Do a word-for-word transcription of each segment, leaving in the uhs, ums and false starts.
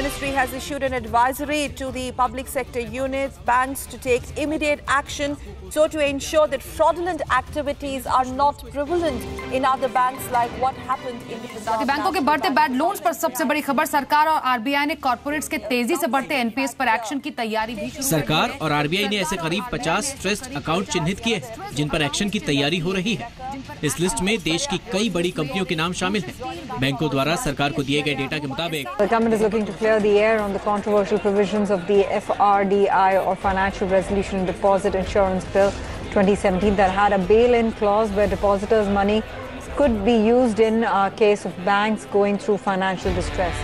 ministry has issued an advisory to the public sector units, banks to take immediate action so to ensure that fraudulent activities are not prevalent in other banks like what happened in the Punjab. बैंकों के बढ़ते bad loans पर सबसे बड़ी खबर, सरकार और RBI ने कॉर्पोरेट्स के तेजी से बढ़ते एनपीएस पर एक्शन की तैयारी भी शुरू। सरकार और आरबीआई ने ऐसे करीब पचास स्ट्रेस्ड अकाउंट चिन्हित किए हैं जिन पर एक्शन की तैयारी हो रही है। इस लिस्ट में देश की कई बड़ी कंपनियों के नाम शामिल हैं। बैंकों द्वारा सरकार को दिए गए डेटा के मुताबिक The government is looking to clear the air on the controversial provisions of the F R D I or Financial Resolution and Deposit Insurance Bill twenty seventeen that had a bail-in clause where depositors' money could be used in a case of banks going through financial distress.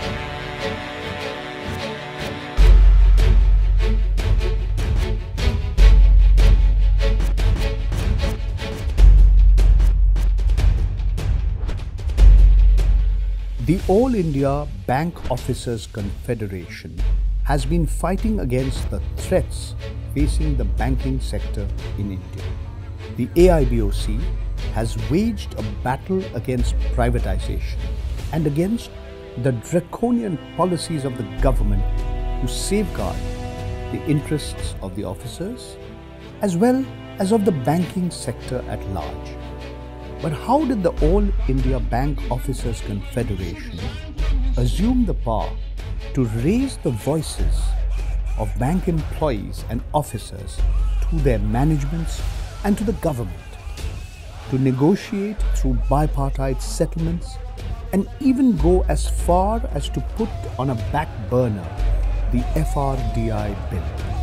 The All India Bank Officers Confederation has been fighting against the threats facing the banking sector in India. The A I B O C has waged a battle against privatization and against the draconian policies of the government to safeguard the interests of the officers as well as of the banking sector at large. But how did the All India Bank Officers Confederation assume the power to raise the voices of bank employees and officers to their managements and to the government, to negotiate through bipartite settlements and even go as far as to put on a back burner the F R D I bill?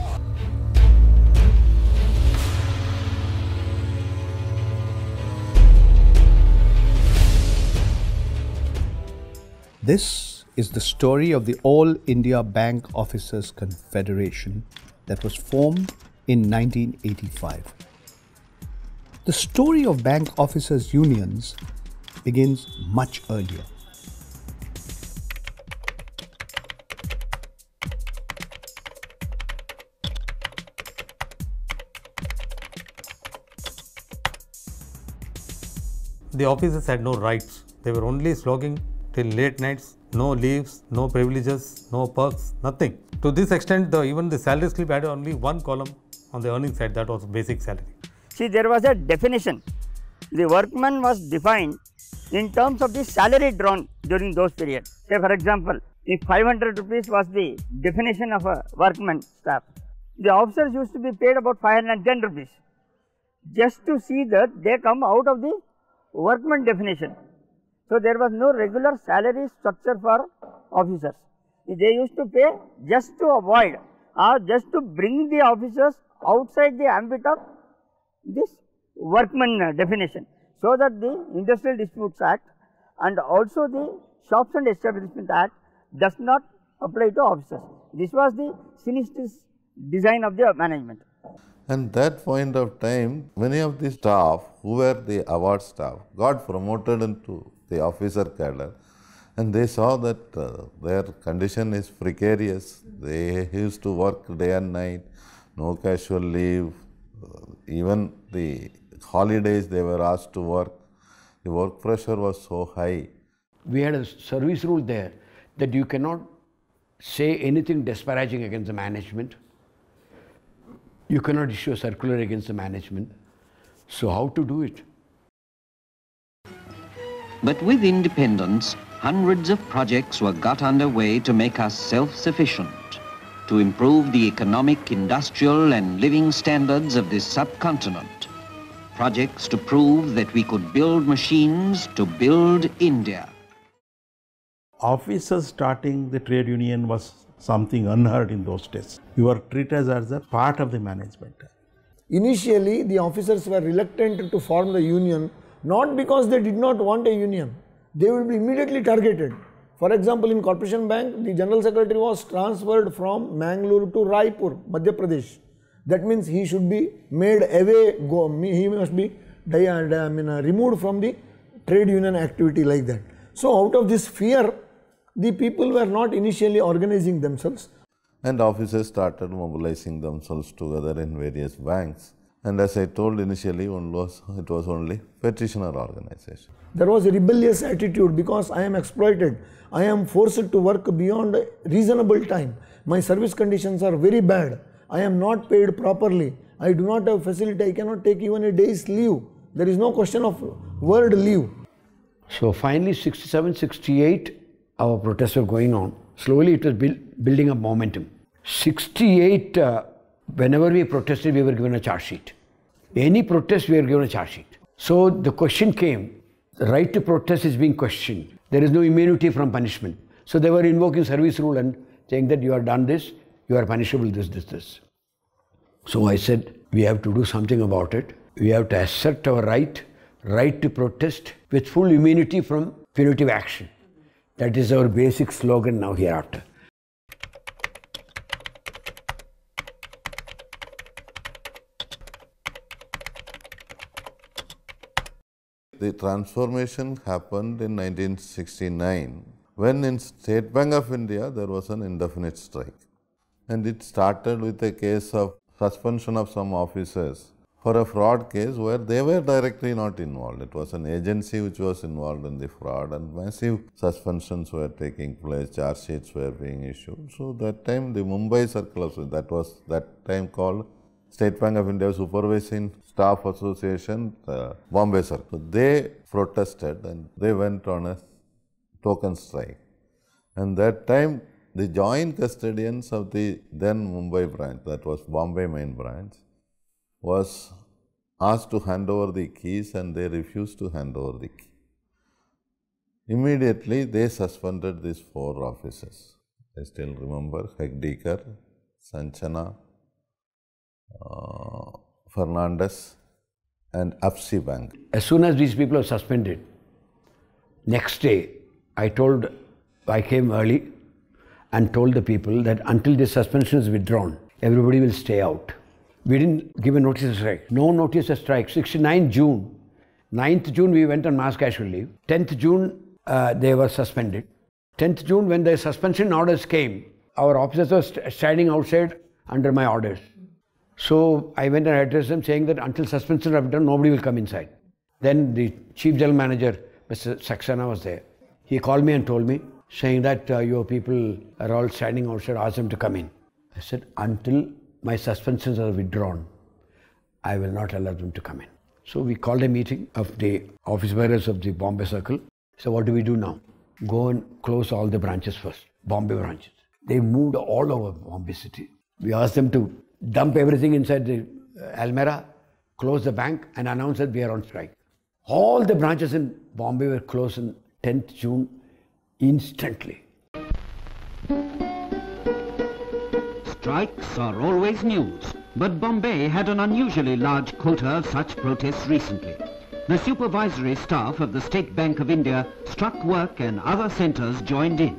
This is the story of the All India Bank Officers Confederation that was formed in nineteen eighty-five. The story of bank officers' unions begins much earlier. The officers had no rights. They were only slogging till late nights, no leaves, no privileges, no perks, nothing. To this extent, the, even the salary slip had only one column on the earning side, that was basic salary. See, there was a definition. The workman was defined in terms of the salary drawn during those periods. Say for example, if five hundred rupees was the definition of a workman staff, the officers used to be paid about five hundred ten rupees, just to see that they come out of the workman definition. So there was no regular salary structure for officers. They used to pay just to avoid or just to bring the officers outside the ambit of this workman definition, so that the Industrial Disputes Act and also the Shops and Establishment Act does not apply to officers. This was the sinister design of the management. And that point of time, many of the staff who were the award staff got promoted into the officer cadre, and they saw that uh, their condition is precarious. They used to work day and night, no casual leave, uh, even the holidays they were asked to work. The work pressure was so high. We had a service rule there that you cannot say anything disparaging against the management. You cannot issue a circular against the management. So how to do it? But with independence, hundreds of projects were got underway to make us self-sufficient, to improve the economic, industrial and living standards of this subcontinent. Projects to prove that we could build machines to build India. Officers starting the trade union was something unheard in those days. You were treated as a part of the management. Initially, the officers were reluctant to form the union, not because they did not want a union. They will be immediately targeted. For example, in Corporation Bank, the General Secretary was transferred from Mangalore to Raipur, Madhya Pradesh. That means he should be made away, go, he must be I mean, removed from the trade union activity like that. So out of this fear, the people were not initially organizing themselves. And officers started mobilizing themselves together in various banks. And as I told initially, one was, it was only petitioner organization. There was a rebellious attitude because I am exploited. I am forced to work beyond reasonable time. My service conditions are very bad. I am not paid properly. I do not have facility. I cannot take even a day's leave. There is no question of word leave. So finally, sixty-seven, sixty-eight, our protests were going on. Slowly it was build, building up momentum. sixty-eight, uh, whenever we protested, we were given a charge sheet. Any protest, we were given a charge sheet. So the question came, the right to protest is being questioned. There is no immunity from punishment. So they were invoking service rule and saying that you have done this, you are punishable this, this, this. So I said, we have to do something about it. We have to assert our right, right to protest with full immunity from punitive action. That is our basic slogan now hereafter. The transformation happened in nineteen sixty-nine when in State Bank of India there was an indefinite strike. And it started with a case of suspension of some officers for a fraud case where they were directly not involved. It was an agency which was involved in the fraud, and massive suspensions were taking place, charge sheets were being issued. So that time the Mumbai Circle, that was that time called State Bank of India Supervising Staff Association, uh, Bombay Circle. So they protested and they went on a token strike. And that time the joint custodians of the then Mumbai branch, that was Bombay main branch, was asked to hand over the keys and they refused to hand over the key. Immediately they suspended these four officers. I still remember Hegdekar, Sanchana, uh, Fernandez and Apsi Bank. As soon as these people were suspended, next day I told, I came early and told the people that until this suspension is withdrawn, everybody will stay out. We didn't give a notice of strike. No notice of strike. sixty-nine June. ninth June we went on mass casual leave. tenth June uh, they were suspended. tenth June when the suspension orders came, our officers were st standing outside under my orders. So I went and addressed them saying that until suspension are done, nobody will come inside. Then the chief general manager, Mister Saxena, was there. He called me and told me, saying that uh, your people are all standing outside, ask them to come in. I said, until my suspensions are withdrawn, I will not allow them to come in. So we called a meeting of the office bearers of the Bombay Circle. So what do we do now? Go and close all the branches first, Bombay branches. They moved all over Bombay city. We asked them to dump everything inside the uh, Almera, close the bank and announce that we are on strike. All the branches in Bombay were closed on tenth June instantly. Strikes are always news, but Bombay had an unusually large quota of such protests recently. The supervisory staff of the State Bank of India struck work and other centres joined in.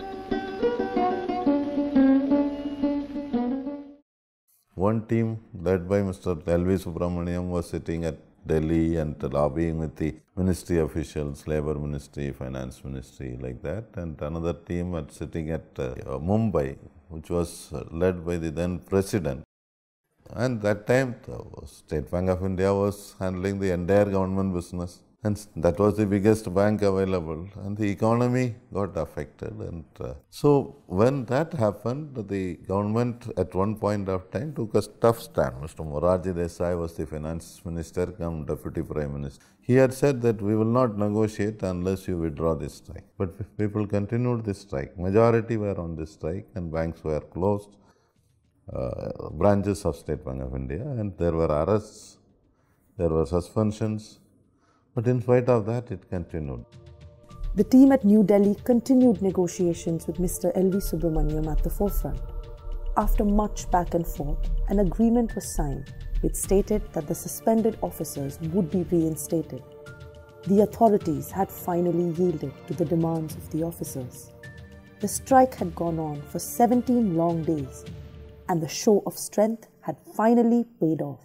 One team led by Mister L V Subramaniam was sitting at Delhi and lobbying with the ministry officials, Labour Ministry, Finance Ministry, like that. And another team was sitting at uh, Mumbai, which was led by the then president. And that time, the State Bank of India was handling the entire government business. And that was the biggest bank available. And the economy got affected. And uh, so when that happened, the government at one point of time took a tough stand. Mister Morarji Desai was the finance minister cum deputy prime minister. He had said that we will not negotiate unless you withdraw this strike. But people continued this strike. Majority were on this strike and banks were closed. Uh, branches of State Bank of India, and there were arrests, there were suspensions, but in spite of that it continued. The team at New Delhi continued negotiations with Mister L V Subramaniam at the forefront. After much back and forth, an agreement was signed which stated that the suspended officers would be reinstated. The authorities had finally yielded to the demands of the officers. The strike had gone on for seventeen long days, and the show of strength had finally paid off.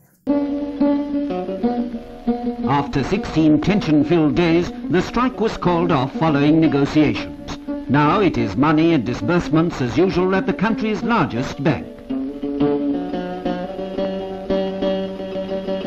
After sixteen tension-filled days, the strike was called off following negotiations. Now it is money and disbursements as usual at the country's largest bank.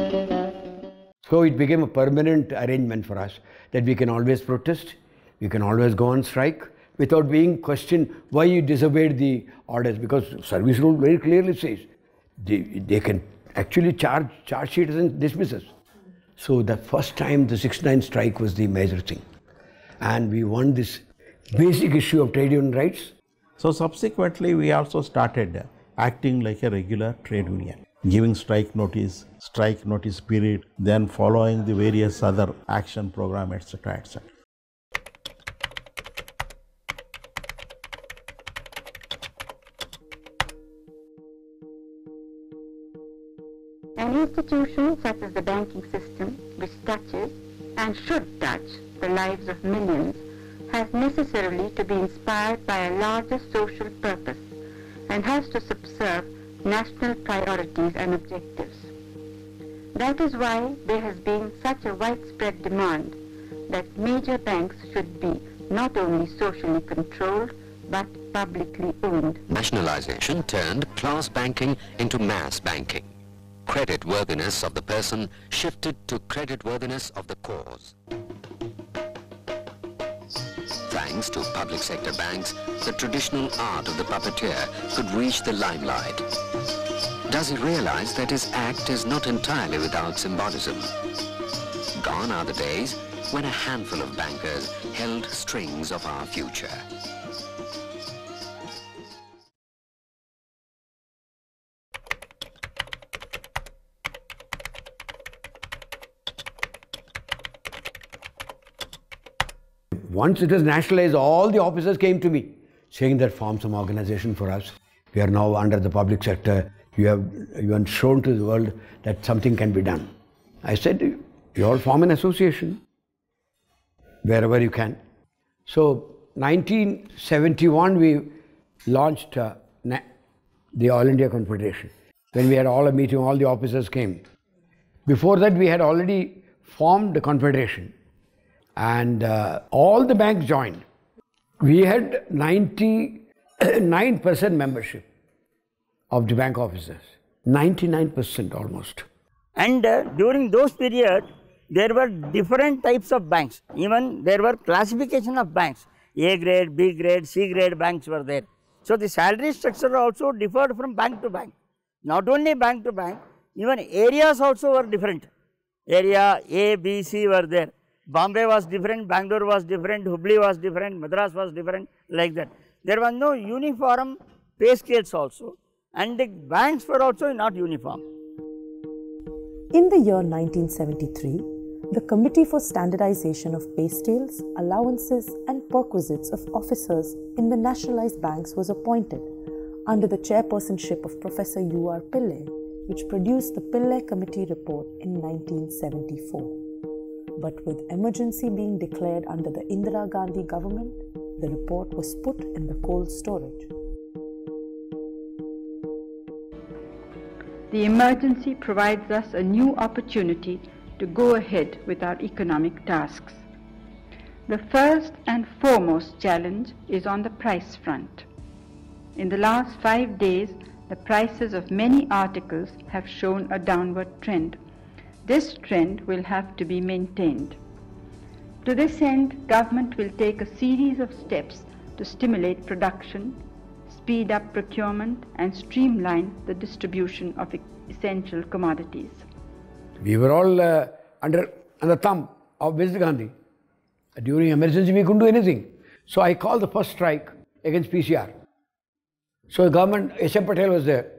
So it became a permanent arrangement for us that we can always protest, we can always go on strike without being questioned why you disobeyed the orders, because service rule very clearly says they, they can actually charge, charge sheets and dismiss us. So the first time the sixty-nine strike was the major thing. And we won this basic issue of trade union rights. So subsequently we also started acting like a regular trade union, giving strike notice, strike notice period, then following the various other action program, et cetera, et cetera. An institution such as the banking system, which touches and should touch the lives of millions, has necessarily to be inspired by a larger social purpose and has to subserve national priorities and objectives. That is why there has been such a widespread demand that major banks should be not only socially controlled but publicly owned. Nationalization turned class banking into mass banking. Creditworthiness of the person shifted to creditworthiness of the cause. Thanks to public sector banks, the traditional art of the puppeteer could reach the limelight. Does he realize that his act is not entirely without symbolism? Gone are the days when a handful of bankers held strings of our future. Once it was nationalized, all the officers came to me saying that form some organization for us. We are now under the public sector. You have, you have shown to the world that something can be done. I said, you all form an association wherever you can. So nineteen seventy-one we launched uh, the All India Confederation. When we had all a meeting, all the officers came. Before that we had already formed the Confederation. And uh, all the banks joined. We had ninety-nine percent membership of the bank officers, ninety-nine percent almost. And uh, during those periods, there were different types of banks. Even there were classification of banks. A grade, B grade, C grade banks were there. So the salary structure also differed from bank to bank. Not only bank to bank, even areas also were different. Area A, B, C were there. Bombay was different, Bangalore was different, Hubli was different, Madras was different, like that. There was no uniform pay scales also, and the banks were also not uniform. In the year nineteen seventy-three, the Committee for Standardization of Pay Scales, Allowances and Perquisites of Officers in the nationalized banks was appointed under the chairpersonship of Professor U R Pillai, which produced the Pillai Committee report in nineteen seventy-four. But with emergency being declared under the Indira Gandhi government, the report was put in the cold storage. The emergency provides us a new opportunity to go ahead with our economic tasks. The first and foremost challenge is on the price front. In the last five days, the prices of many articles have shown a downward trend. This trend will have to be maintained. To this end, government will take a series of steps to stimulate production, speed up procurement and streamline the distribution of essential commodities. We were all uh, under, under thumb of Mister Gandhi. During emergency we couldn't do anything. So I called the first strike against P C R. So the government, H M Patel was there.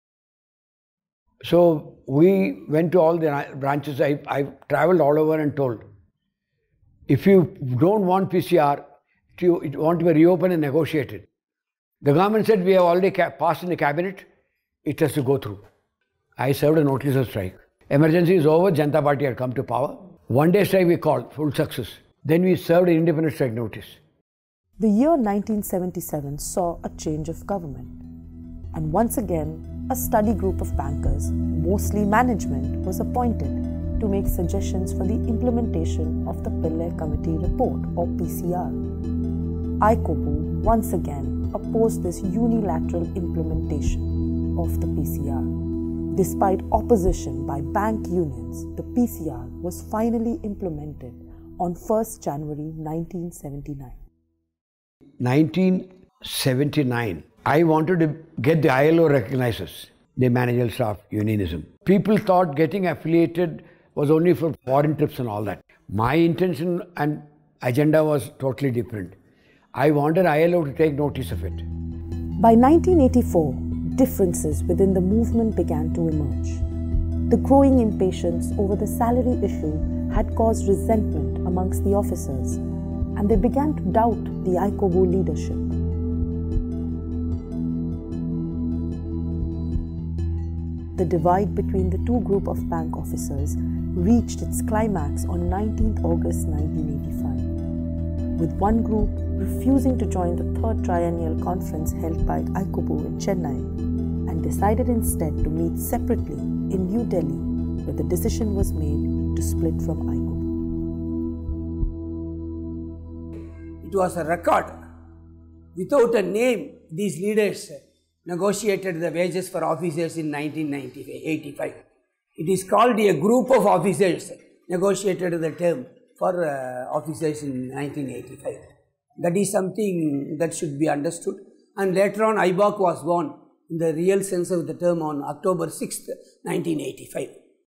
So we went to all the branches. I, I travelled all over and told, if you don't want P C R, you want to be reopened and negotiated. The government said, we have already passed in the cabinet, it has to go through. I served a notice of strike. Emergency is over, Janata Party had come to power. One day strike we called, full success. Then we served an independent strike notice. The year nineteen seventy-seven saw a change of government. And once again, a study group of bankers, mostly management, was appointed to make suggestions for the implementation of the Pillai Committee report or P C R. I C O B U once again opposed this unilateral implementation of the P C R. Despite opposition by bank unions, the P C R was finally implemented on first January nineteen seventy-nine. nineteen seventy-nine, I wanted to get the I L O recognizes the managerial staff unionism. People thought getting affiliated was only for foreign trips and all that. My intention and agenda was totally different. I wanted I L O to take notice of it. By nineteen eighty-four, differences within the movement began to emerge. The growing impatience over the salary issue had caused resentment amongst the officers, and they began to doubt the A I B O C leadership. The divide between the two groups of bank officers reached its climax on nineteenth August nineteen eighty-five, with one group refusing to join the third triennial conference held by A I B O C in Chennai and decided instead to meet separately in New Delhi, where the decision was made to split from A I B O C. It was a record. Without a name, these leaders negotiated the wages for officers in nineteen eighty-five. It is called a group of officers negotiated the term for uh, officers in nineteen eighty-five. That is something that should be understood. And later on, A I B O C was born in the real sense of the term on October sixth, nineteen eighty-five.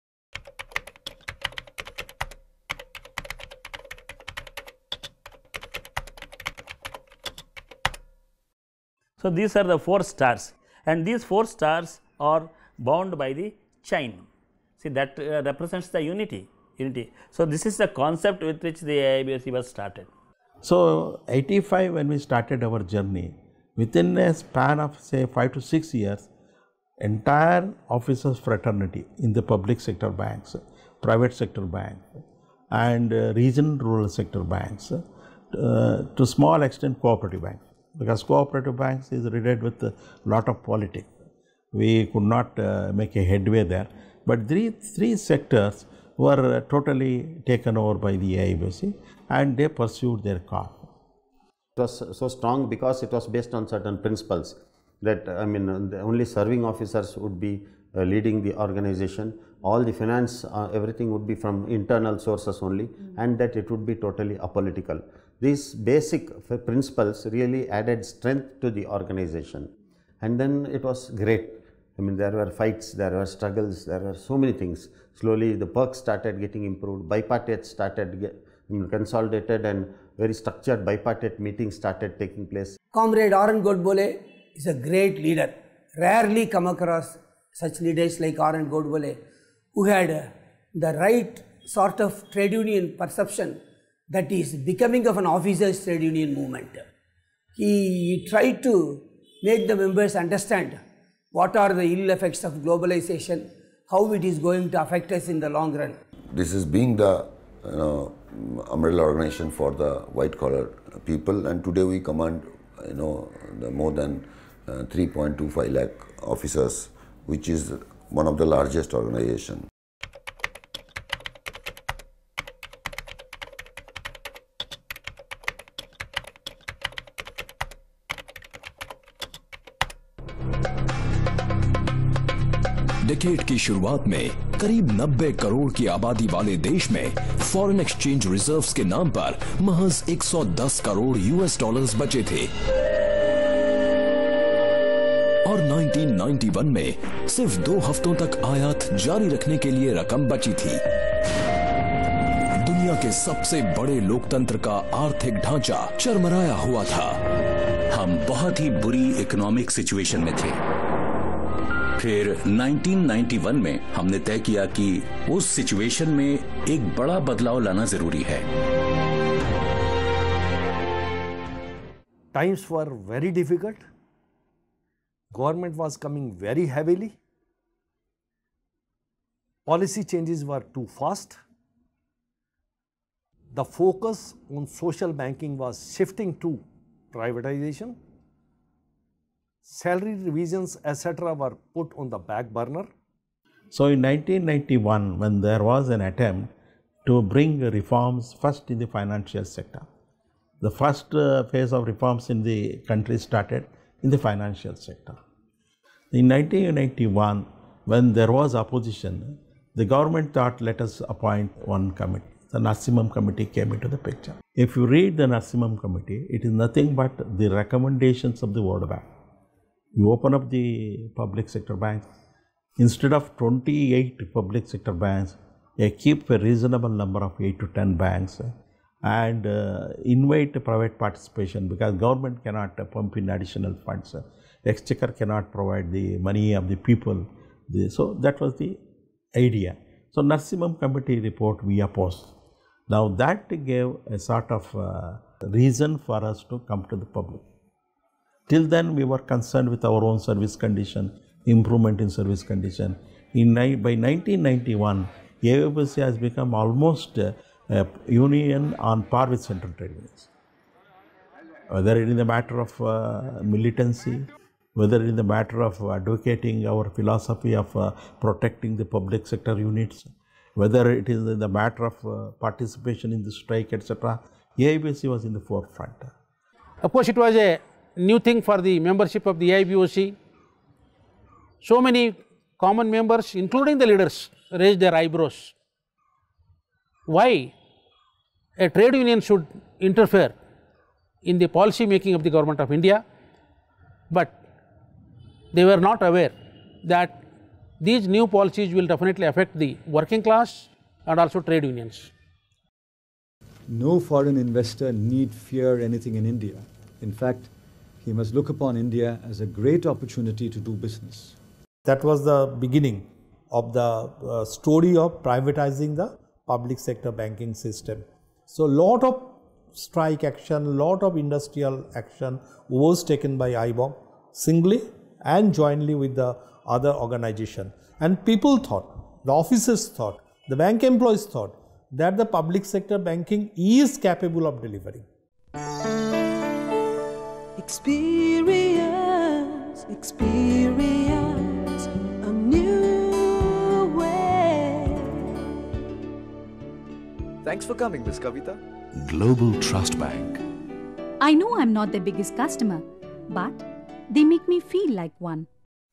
So these are the four stars, and these four stars are bound by the chain. See, that uh, represents the unity. Unity. So this is the concept with which the A I B O C was started. So eighty-five, when we started our journey, within a span of say five to six years, entire officers fraternity in the public sector banks, private sector banks, and uh, regional rural sector banks, uh, to small extent cooperative banks, because cooperative banks is riddled with a lot of politics. We could not uh, make a headway there, but three, three sectors were uh, totally taken over by the A I B O C, and they pursued their cause. It was so strong because it was based on certain principles that, I mean, the only serving officers would be uh, leading the organization, all the finance, uh, everything would be from internal sources only, mm-hmm. and that it would be totally apolitical. These basic principles really added strength to the organization, and then it was great. I mean, there were fights, there were struggles, there were so many things. Slowly the perks started getting improved, bipartite started get, I mean, consolidated, and very structured bipartite meetings started taking place. Comrade Arun Godbole is a great leader. Rarely come across such leaders like Arun Godbole, who had uh, the right sort of trade union perception that is becoming of an officers' trade union movement. He tried to make the members understand what are the ill effects of globalization, how it is going to affect us in the long run. This is being the you know, umbrella organization for the white collar people, and today we command you know the more than uh, three point two five lakh officers, which is one of the largest organizations. Decade की शुरुआत में करीब नब्बे करोड़ की आबादी वाले देश में फॉरेन एक्सचेंज रिजर्व्स के नाम पर महज एक सौ दस करोड़ यूएस डॉलर्स बचे थे, और नाइनटीन नाइंटी वन में सिर्फ दो हफ्तों तक आयात जारी रखने के लिए रकम बची थी। दुनिया के सबसे बड़े लोकतंत्र का आर्थिक ढांचा चरमराया हुआ था। हम बहुत ही बुरी इकोनॉमिक सिचुएशन में थे। फिर नाइनटीन नाइंटी वन में हमने तय किया कि उस सिचुएशन में एक बड़ा बदलाव लाना जरूरी है। Times were very difficult. Government was coming very heavily. Policy changes were too fast. The focus on social banking was shifting to privatization. Salary revisions, et cetera were put on the back burner. So in nineteen ninety-one, when there was an attempt to bring reforms first in the financial sector, the first uh, phase of reforms in the country started in the financial sector. In nineteen ninety-one, when there was opposition, the government thought, let us appoint one committee. The Narsimham Committee came into the picture. If you read the Narsimham Committee, it is nothing but the recommendations of the World Bank. You open up the public sector banks, instead of twenty-eight public sector banks, they keep a reasonable number of eight to ten banks and uh, invite private participation, because government cannot uh, pump in additional funds. Exchequer cannot provide the money of the people. The, so that was the idea. So Narsimham Committee report we opposed. Now that gave a sort of uh, reason for us to come to the public. Till then we were concerned with our own service condition, improvement in service condition. In, by nineteen ninety-one, A I B O C has become almost uh, a union on par with central trade unions. Whether it is a matter of uh, militancy, whether it is a matter of advocating our philosophy of uh, protecting the public sector units, whether it is in the matter of uh, participation in the strike, et cetera, A I B O C was in the forefront. Of course, it was a new thing for the membership of the A I B O C. So many common members, including the leaders, raised their eyebrows. Why a trade union should interfere in the policy making of the government of India, but they were not aware that these new policies will definitely affect the working class and also trade unions. No foreign investor need fear anything in India. In fact, he must look upon India as a great opportunity to do business. That was the beginning of the uh, story of privatizing the public sector banking system. So, lot of strike action, lot of industrial action was taken by A I B O C singly and jointly with the other organization. And people thought, the officers thought, the bank employees thought that the public sector banking is capable of delivering. Experience, experience a new way. Thanks for coming, Miss Kavita. Global Trust Bank. I know I'm not their biggest customer, but they make me feel like one.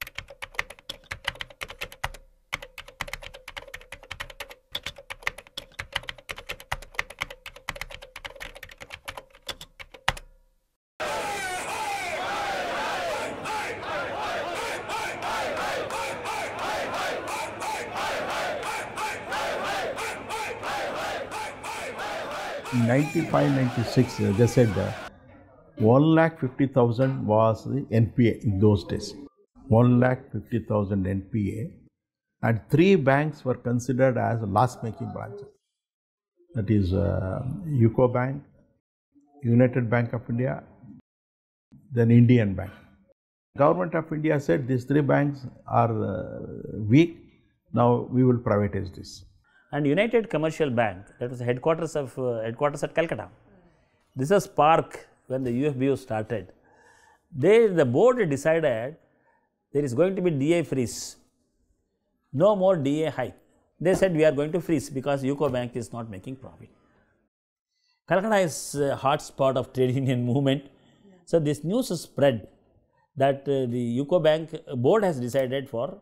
In ninety-five ninety-six, they said uh, one lakh fifty thousand was the N P A in those days. one lakh fifty thousand N P A, and three banks were considered as loss-making branches. That is uh, U C O Bank, United Bank of India, then Indian Bank. Government of India said these three banks are uh, weak, now we will privatize this. And United Commercial Bank, that was the headquarters of uh, headquarters at Calcutta. This was spark when the U F B O started. They, the board decided there is going to be D A freeze, no more D A hike. They said we are going to freeze because U C O Bank is not making profit. Calcutta is a hot spot of trade union movement. So this news spread that uh, the U C O Bank board has decided for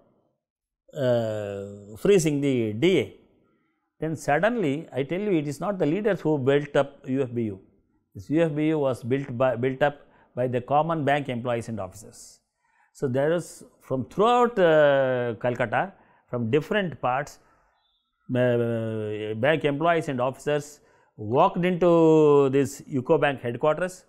uh, freezing the D A. Then suddenly, I tell you, it is not the leaders who built up U F B U. This U F B U was built by built up by the common bank employees and officers. So there is from throughout uh, Calcutta, from different parts, uh, bank employees and officers walked into this U C O Bank headquarters,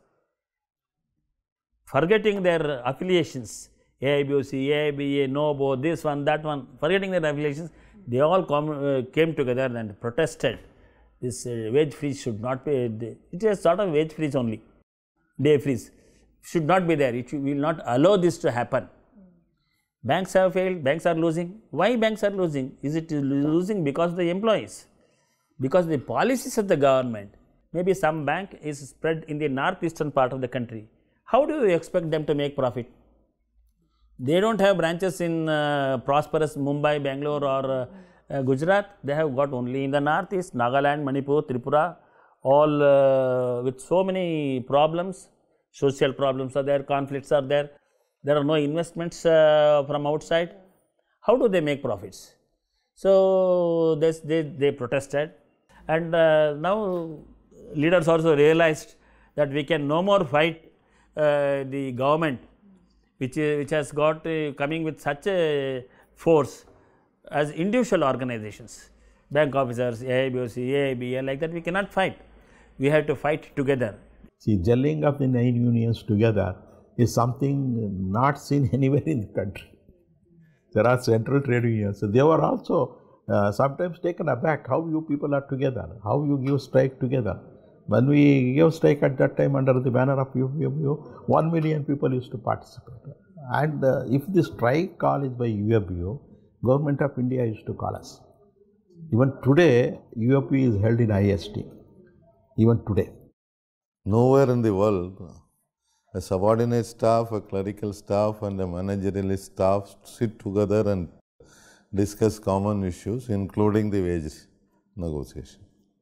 forgetting their affiliations, A I B O C, A I B A, NOBO, this one, that one, forgetting their affiliations. They all come, uh, came together and protested. This uh, wage freeze should not be, it is sort of wage freeze only, day freeze, should not be there. It will not allow this to happen. Banks have failed, banks are losing. Why banks are losing? Is it losing because of the employees? Because the policies of the government, maybe some bank is spread in the northeastern part of the country. How do you expect them to make profit? They don't have branches in uh, prosperous Mumbai, Bangalore or uh, uh, Gujarat. They have got only in the northeast, Nagaland, Manipur, Tripura, all uh, with so many problems, social problems are there, conflicts are there. There are no investments uh, from outside. how do they make profits? So, this, they, they protested, and uh, now leaders also realized that we can no more fight uh, the government which, uh, which has got uh, coming with such a force as individual organizations, bank officers, A I B O C, A I B A, like that we cannot fight. We have to fight together. See, gelling of the nine unions together is something not seen anywhere in the country. There are central trade unions. So they were also uh, sometimes taken aback how you people are together, how you give strike together. When we gave strike at that time under the banner of U P M U, one million people used to participate. And uh, if the strike call is by U F B U, Government of India used to call us. Even today, U F P is held in I S T, even today. Nowhere in the world, a subordinate staff, a clerical staff and a managerial staff sit together and discuss common issues, including the wage negotiation.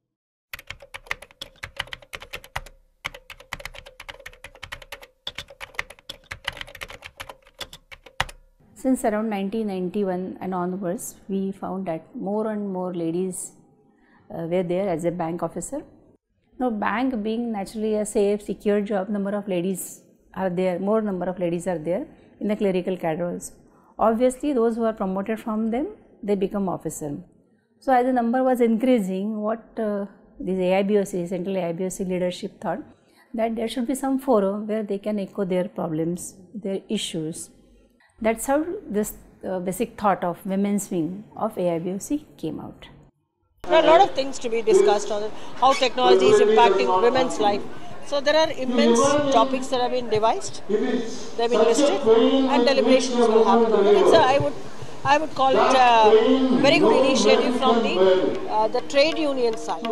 Since around nineteen ninety-one and onwards, we found that more and more ladies uh, were there as a bank officer. Now, bank being naturally a safe, secure job, number of ladies are there, more number of ladies are there in the clerical cadre also. Obviously, those who are promoted from them, they become officer. So, as the number was increasing, what uh, this A I B O C, Central A I B O C leadership thought that there should be some forum where they can echo their problems, their issues. That's how this uh, basic thought of women's wing of A I B O C came out. There are a lot of things to be discussed on it, how technology is impacting women's life. So there are immense topics that have been devised, they have been listed, and deliberations will happen on it. It's a, I would, I would call it a very good initiative from the, uh, the trade union side.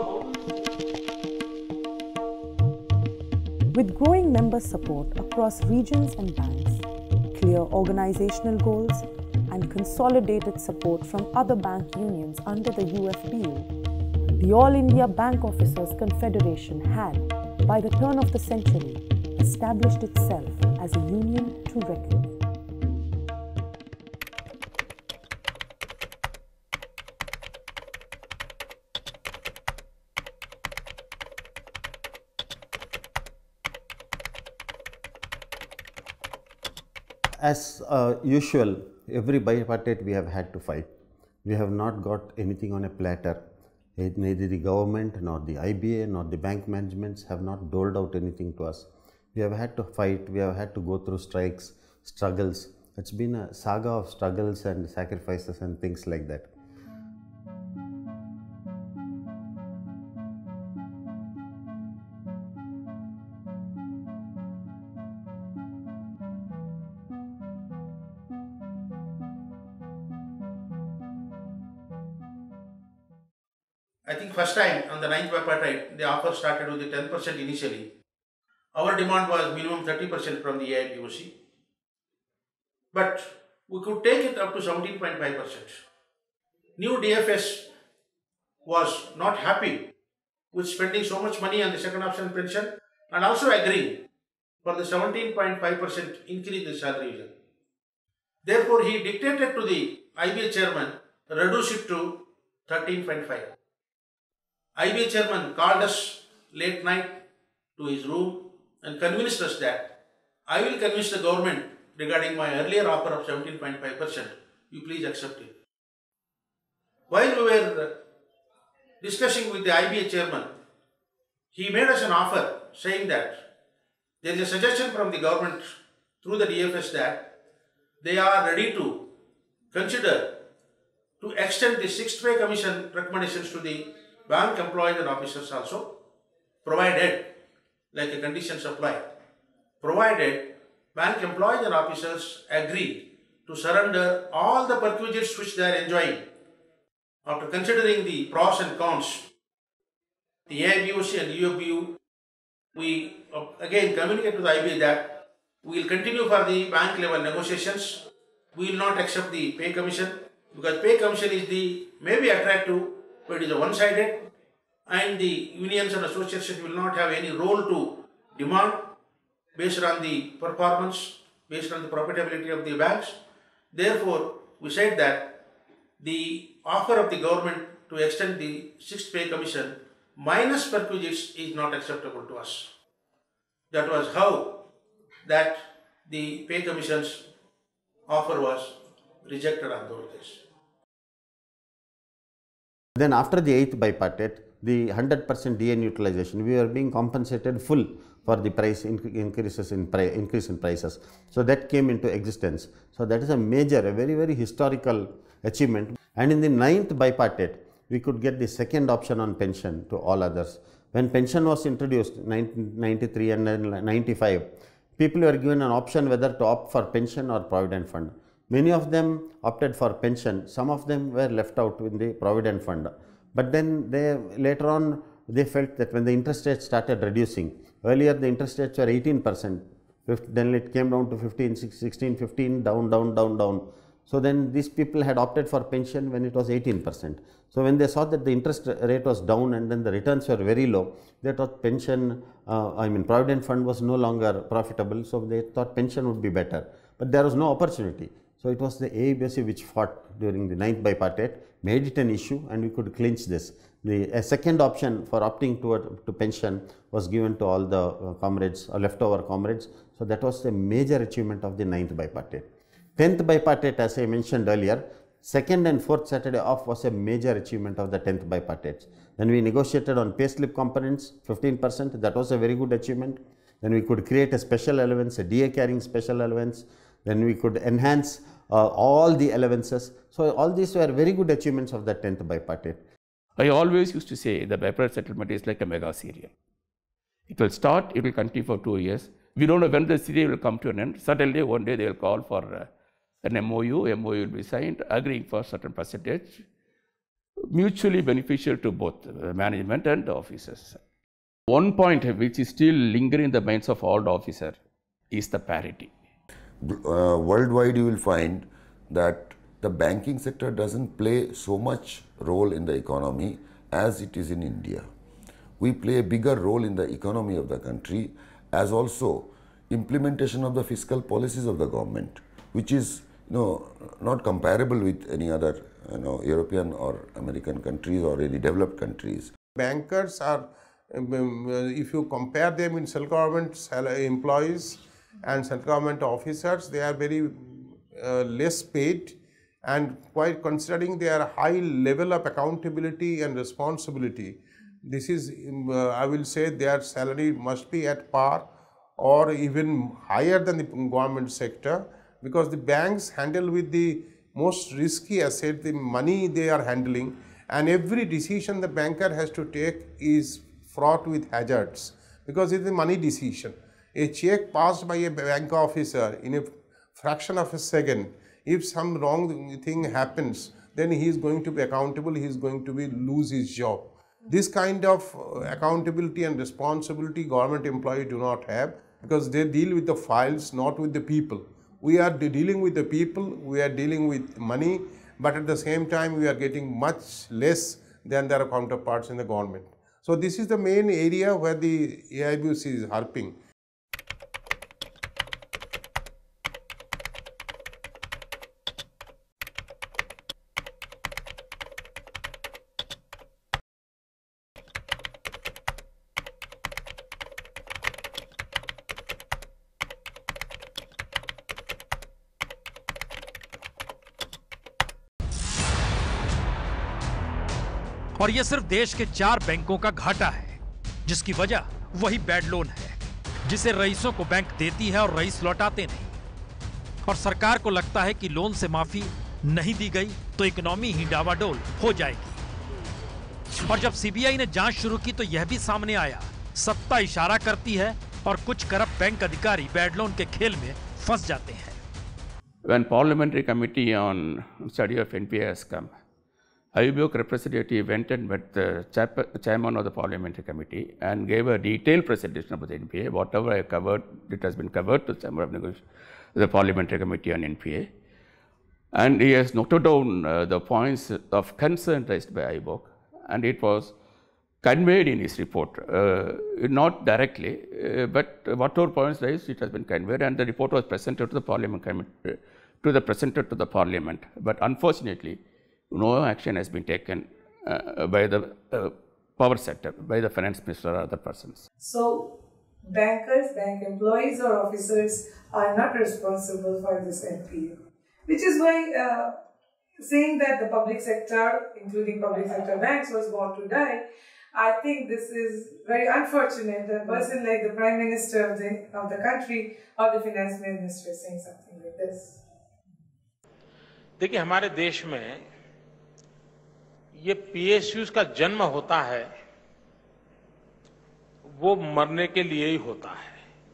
With growing member support across regions and banks, clear organizational goals, and consolidated support from other bank unions under the U F B U, the All India Bank Officers Confederation had, by the turn of the century, established itself as a union to reckon with. As uh, usual, every bipartite we have had to fight. We have not got anything on a platter. Neither the government, nor the I B A, nor the bank managements have not doled out anything to us. We have had to fight, we have had to go through strikes, struggles. It's been a saga of struggles and sacrifices and things like that. I think first time on the ninth bipartite, the offer started with the ten percent initially. Our demand was minimum thirty percent from the A I B O C. But we could take it up to seventeen point five percent. New D F S was not happy with spending so much money on the second option pension and also agreeing for the seventeen point five percent increase in salary revision. Therefore, he dictated to the I B A chairman reduce it to thirteen point five. I B A chairman called us late night to his room and convinced us that I will convince the government regarding my earlier offer of seventeen point five percent. You please accept it. While we were discussing with the I B A chairman, he made us an offer saying that there is a suggestion from the government through the D F S that they are ready to consider to extend the sixth pay commission recommendations to the bank employees and officers also, provided, like a condition supply, provided bank employees and officers agree to surrender all the perquisites which they are enjoying. After considering the pros and cons, the A I B O C and U F B U, we again communicate to the I B A that we will continue for the bank level negotiations. We will not accept the pay commission because pay commission is the maybe attractive, but it is a one-sided, and the unions and associations will not have any role to demand based on the performance, based on the profitability of the banks. Therefore, we said that the offer of the government to extend the sixth pay commission minus perquisites is not acceptable to us. That was how that the pay commission's offer was rejected on those days. Then after the eighth bipartite, the one hundred percent D N utilization, we were being compensated full for the price increases in price, increase in prices. So that came into existence. So that is a major, a very, very historical achievement. And in the ninth bipartite, we could get the second option on pension to all others. When pension was introduced in nineteen ninety-three and then ninety-five, people were given an option whether to opt for pension or provident fund. Many of them opted for pension, some of them were left out in the provident fund. But then they later on they felt that when the interest rates started reducing, earlier the interest rates were eighteen percent, then it came down to fifteen, sixteen, fifteen, down, down, down, down. So then these people had opted for pension when it was eighteen percent. So when they saw that the interest rate was down and then the returns were very low, they thought pension, uh, I mean provident fund was no longer profitable, so they thought pension would be better. But there was no opportunity. So it was the A I B O C which fought during the ninth bipartite, made it an issue, and we could clinch this. The a second option for opting toward to pension was given to all the uh, comrades, or leftover comrades. So that was the major achievement of the ninth bipartite. tenth bipartite, as I mentioned earlier, second and fourth Saturday off was a major achievement of the tenth bipartite. Then we negotiated on payslip components, fifteen percent, that was a very good achievement. Then we could create a special allowance, a D A carrying special allowance. Then we could enhance uh, all the allowances. So all these were very good achievements of the tenth bipartite. I always used to say the bipartite settlement is like a mega serial. It will start, it will continue for two years. We don't know when the serial will come to an end. Suddenly one day they will call for uh, an M O U, M O U will be signed, agreeing for a certain percentage, mutually beneficial to both the management and the officers. One point which is still lingering in the minds of all the officers is the parity. Uh, worldwide you will find that the banking sector doesn't play so much role in the economy as it is in India. We play a bigger role in the economy of the country, as also implementation of the fiscal policies of the government, which is you know, not comparable with any other you know, European or American countries or any developed countries. Bankers are, if you compare them in central government employees and central government officers, they are very uh, less paid, and quite considering their high level of accountability and responsibility, this is, uh, I will say, their salary must be at par or even higher than the government sector, because the banks handle with the most risky asset, the money they are handling, and every decision the banker has to take is fraught with hazards, because it is a money decision. A check passed by a bank officer in a fraction of a second, if some wrong thing happens, then he is going to be accountable, he is going to be lose his job. This kind of accountability and responsibility government employees do not have, because they deal with the files, not with the people. We are dealing with the people, we are dealing with money, but at the same time we are getting much less than their counterparts in the government. So this is the main area where the A I B O C is harping. और यह सिर्फ देश के चार बैंकों का घाटा है, जिसकी वजह वही बैड लोन है, जिसे रईसों को बैंक देती है और रईस लौटाते नहीं। और सरकार को लगता है कि लोन से माफी नहीं दी गई तो इकोनॉमी ही डावाडोल हो जाएगी। और जब सीबीआई ने जांच शुरू की तो यह भी सामने आया, सत्ता इशारा करती है और कुछ करप्ट बैंक अधिकारी बैड लोन के खेल में फंस जाते हैं। When Parliamentary Committee on Study of N P A has come, A I B O C representative went and met the chairman of the Parliamentary Committee and gave a detailed presentation about the N P A. Whatever I covered, it has been covered to the Chamber of Negotiation, the Parliamentary Committee on N P A. And he has noted down uh, the points of concern raised by A I B O C, and it was conveyed in his report, uh, not directly, uh, but whatever points raised, it has been conveyed, and the report was presented to the Parliament com to the presented to the parliament, but unfortunately, no action has been taken uh, by the uh, power sector, by the finance minister or other persons. So, bankers, bank employees or officers are not responsible for this N P A, which is why uh, saying that the public sector, including public sector banks, was born to die, I think this is very unfortunate. A person like the Prime Minister of the, of the country or the Finance Minister saying something like this. देखिए, हमारे देश में ये PSUs का जन्म होता है, वो मरने के लिए ही होता है,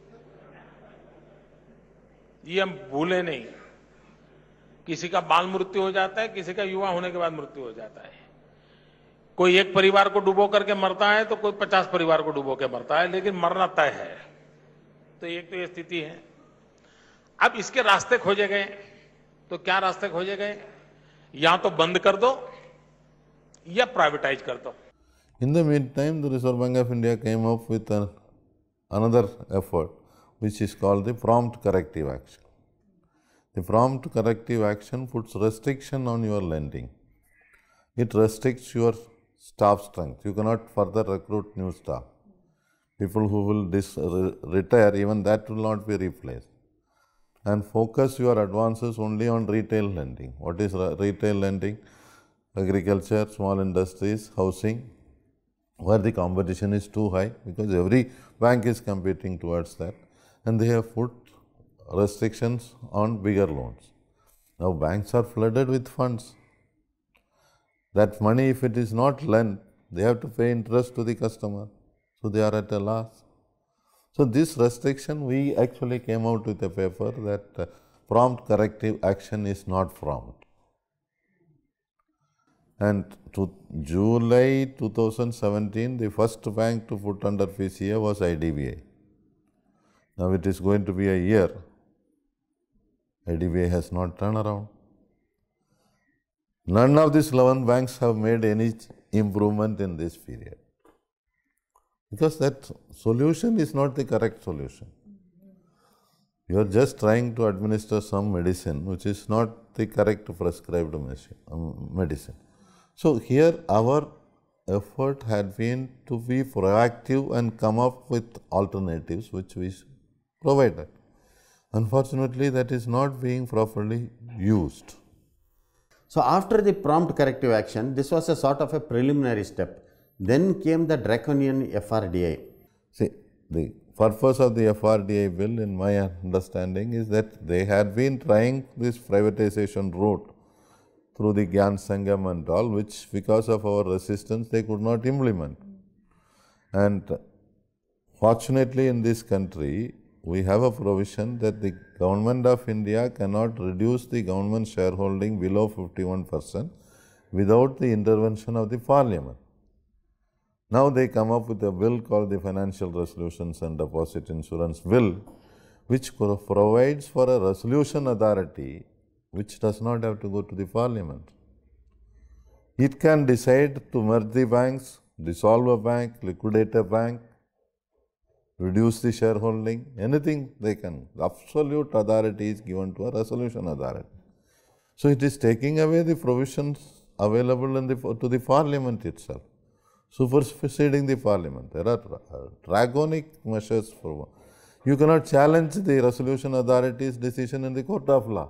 ये हम भूले नहीं। किसी का बाल मृत्यु हो जाता है, किसी का युवा होने के बाद मृत्यु हो जाता है। कोई एक परिवार को डुबो करके मरता है तो कोई पचास परिवार को डुबो के मरता है, लेकिन मरना तय है। तो एक तो ये स्थिति है। अब इसके रास्ते खोजे गए, तो क्या रास्ते खोजे गए? या तो बंद कर दो या प्राइवेटाइज कर दो। In the meantime, the Reserve Bank of India came up with an, another effort, which is called the prompt corrective action. The prompt corrective action puts restriction on your lending. It restricts your staff strength. You cannot further recruit new staff. People who will dis re retire, even that will not be replaced. And focus your advances only on retail lending. What is retail lending? Agriculture, small industries, housing, where the competition is too high, because every bank is competing towards that, and they have put restrictions on bigger loans. Now banks are flooded with funds. That money, if it is not lent, they have to pay interest to the customer, so they are at a loss. So this restriction, we actually came out with a paper that uh, prompt corrective action is not prompt. And to July two thousand seventeen, the first bank to put under P C A was I D B I. Now it is going to be a year. I D B I has not turned around. None of these eleven banks have made any improvement in this period, because that solution is not the correct solution. You are just trying to administer some medicine which is not the correct prescribed medicine. So here our effort had been to be proactive and come up with alternatives which we provided. Unfortunately, that is not being properly used. So after the prompt corrective action, this was a sort of a preliminary step. Then came the draconian F R D I. See, the purpose of the F R D I bill, in my understanding, is that they had been trying this privatization route through the Gyan Sangam and all, which because of our resistance they could not implement. And fortunately in this country, we have a provision that the government of India cannot reduce the government shareholding below fifty-one percent without the intervention of the parliament. Now they come up with a bill called the Financial Resolutions and Deposit Insurance Bill, which provides for a resolution authority which does not have to go to the parliament. It can decide to merge the banks, dissolve a bank, liquidate a bank, reduce the shareholding, anything they can. The absolute authority is given to a resolution authority. So it is taking away the provisions available in the, to the parliament itself, superseding the parliament. There are draconic measures for. You cannot challenge the resolution authority's decision in the court of law.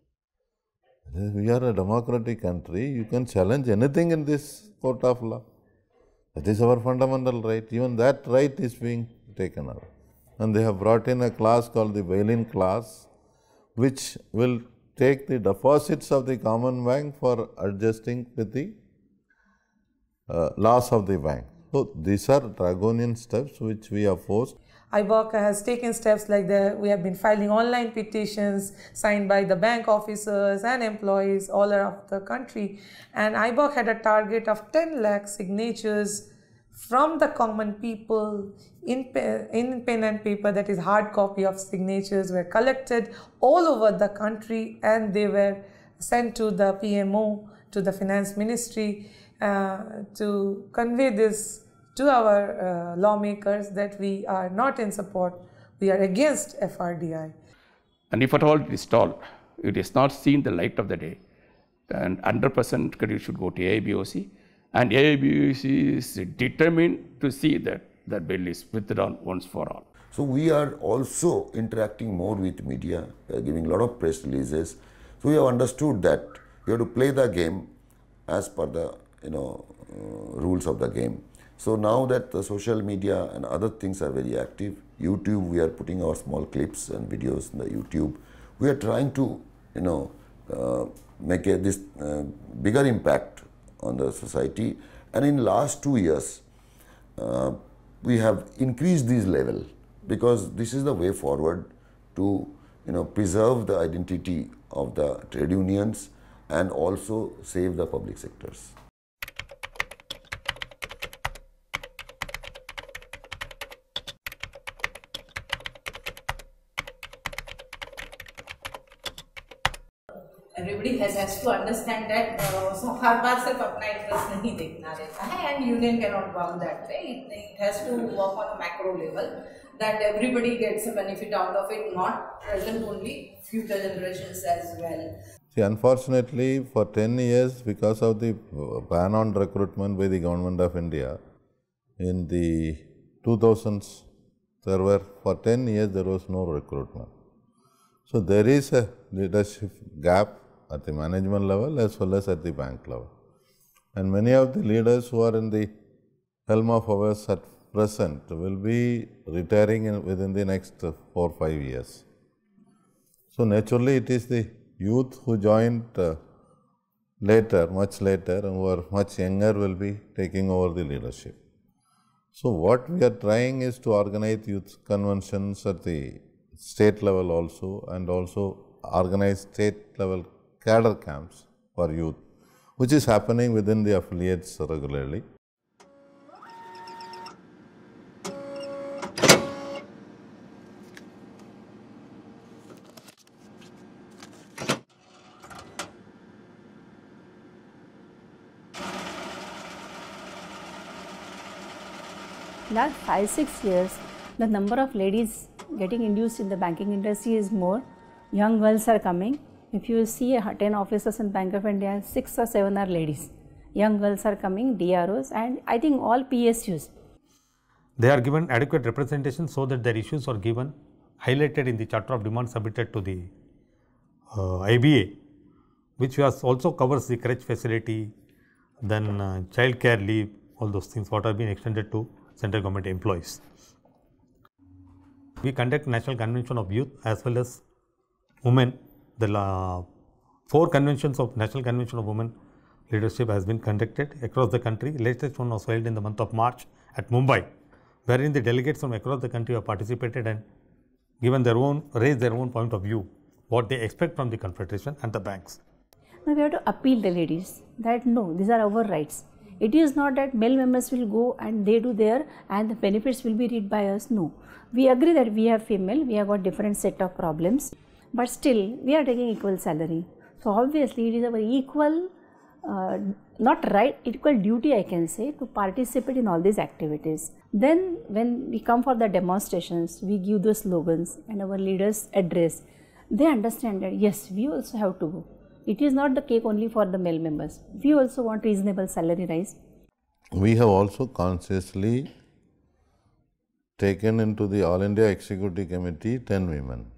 We are a democratic country. You can challenge anything in this court of law. That is our fundamental right. Even that right is being taken away. And they have brought in a clause called the bail-in clause, which will take the deposits of the common bank for adjusting with the uh, loss of the bank. So these are draconian steps which we oppose. I B O C has taken steps like that. We have been filing online petitions signed by the bank officers and employees all around the country. And I B O C had a target of ten lakh signatures from the common people in, in pen and paper, that is hard copy of signatures were collected all over the country, and they were sent to the P M O, to the Finance Ministry, uh, to convey this to our uh, lawmakers that we are not in support, we are against F R D I. And if at all it is stalled, it is not seen the light of the day. And one hundred percent credit should go to A I B O C. And A I B O C is determined to see that that bill is withdrawn once for all. So we are also interacting more with media, we are giving a lot of press releases. So we have understood that we have to play the game as per the you know uh, rules of the game. So now that the social media and other things are very active, YouTube, we are putting our small clips and videos in the YouTube. We are trying to you know uh, make a, this uh, bigger impact on the society. And in last two years, uh, we have increased this level, because this is the way forward to you know preserve the identity of the trade unions and also save the public sectors. Everybody has, has to understand that uh, सरकार सिर्फ अपना interest नहीं देखना रहता है, and union cannot work that way. It, it has to work on a macro level, that everybody gets a benefit out of it, not present only, future generations as well. See, unfortunately, for ten years, because of the ban on recruitment by the Government of India, in the two thousands, there were, for ten years, there was no recruitment. So there is a leadership gap at the management level as well as at the bank level. And many of the leaders who are in the helm of ours at present will be retiring in, within the next four or five years. So naturally, it is the youth who joined uh, later, much later, and who are much younger will be taking over the leadership. So what we are trying is to organize youth conventions at the state level also, and also organize state level cadre camps for youth, which is happening within the affiliates regularly. Last five, six years, the number of ladies getting induced in the banking industry is more. Young girls are coming. If you see ten officers in Bank of India, six or seven are ladies. Young girls are coming, D R Os, and I think all P S Us. They are given adequate representation so that their issues are given, highlighted in the Charter of Demands submitted to the uh, I B A, which was also covers the crèche facility, then uh, child care leave, all those things what have been extended to central government employees. We conduct National Convention of Youth as well as Women. The uh, four conventions of National Convention of Women Leadership has been conducted across the country. Latest one was held in the month of March at Mumbai, wherein the delegates from across the country have participated and given their own, raised their own point of view, what they expect from the Confederation and the banks. Now we have to appeal the ladies that no, these are our rights. It is not that male members will go and they do there and the benefits will be read by us. No, we agree that we have female, we have got different set of problems, but still we are taking equal salary. So obviously it is our equal, uh, not right, equal duty I can say, to participate in all these activities. Then when we come for the demonstrations, we give those slogans and our leaders address, they understand that yes, we also have to go. It is not the cake only for the male members. We also want reasonable salary rise. We have also consciously taken into the All India Executive Committee ten women,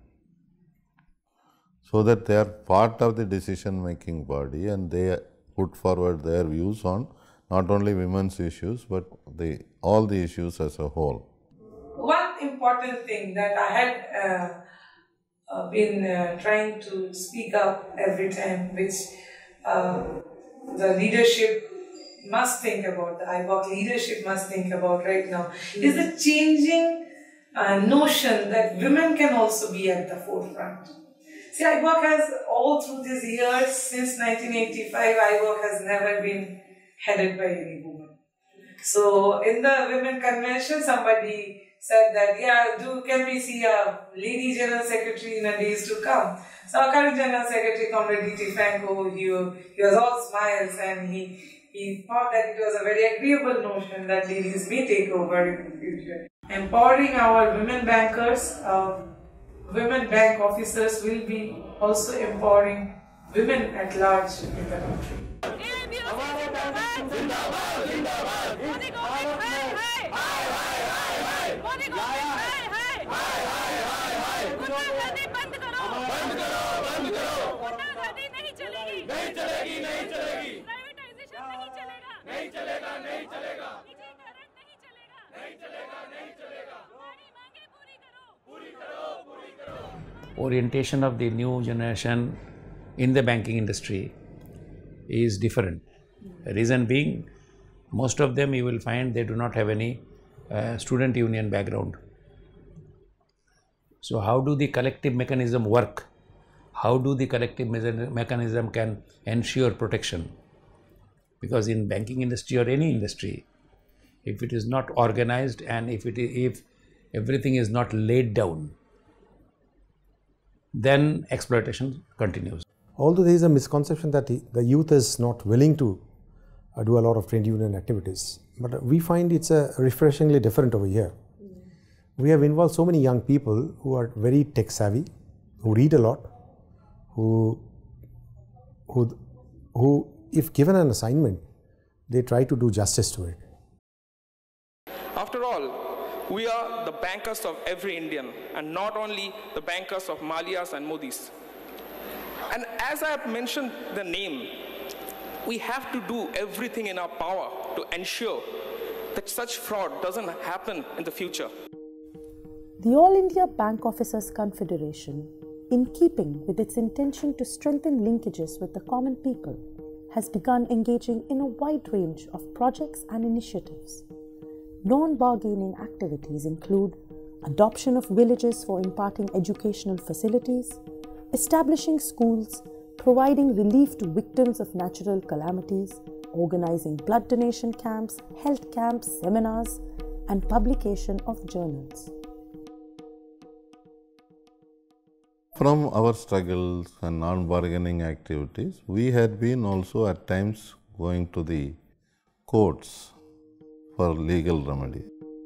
so that they are part of the decision making body and they put forward their views on not only women's issues but the, all the issues as a whole. One important thing that I had uh, Uh, been uh, trying to speak up every time, which uh, the leadership must think about, the I B O C leadership must think about right now, mm-hmm. is the changing uh, notion that women can also be at the forefront. See, I B O C has all through these years, since nineteen eighty-five, I B O C has never been headed by any woman. So, in the Women Convention, somebody said that, yeah, do can we see a lady general secretary in the days to come? So our current general secretary, Comrade D T Franco, he, he was all smiles and he, he thought that it was a very agreeable notion that ladies may take over in the future. Empowering our women bankers, uh, women bank officers will be also empowering women at large in the country. Orientation of the new generation in the banking industry is different. Reason being, most of them you will find they do not have any uh, student union background. So how do the collective mechanism work? How do the collective mechanism can ensure protection? Because in banking industry or any industry, if it is not organized and if it is, if everything is not laid down, then exploitation continues. Although there is a misconception that the youth is not willing to uh, do a lot of trade union activities, but we find it's a refreshingly different over here. We have involved so many young people who are very tech savvy, who read a lot, who, who, who if given an assignment, they try to do justice to it. After all, we are the bankers of every Indian and not only the bankers of Malias and Modis. And as I have mentioned the name, we have to do everything in our power to ensure that such fraud doesn't happen in the future. The All India Bank Officers Confederation, in keeping with its intention to strengthen linkages with the common people, has begun engaging in a wide range of projects and initiatives. Non-bargaining activities include adoption of villages for imparting educational facilities, establishing schools, providing relief to victims of natural calamities, organizing blood donation camps, health camps, seminars, and publication of journals. From our struggles and non-bargaining activities, we had been also at times going to the courts for legal remedy.